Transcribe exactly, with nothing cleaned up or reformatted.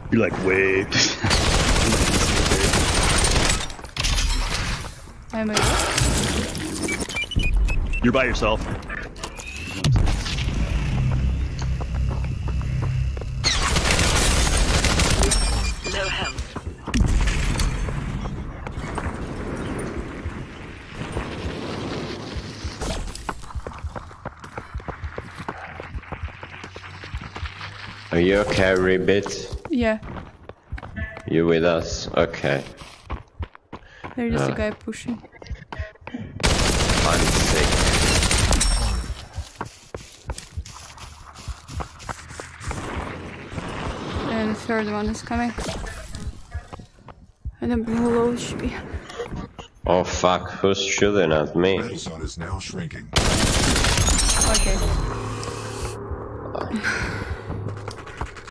You like waved. I'm a You're by yourself. No health. Are you okay, Ribbit? Yeah. You with us? Okay. There's just Uh. a guy pushing. I'm sick. And the third one is coming. I don't know how low it should be. Oh fuck, who's shooting at me? Battle zone is now shrinking. Okay.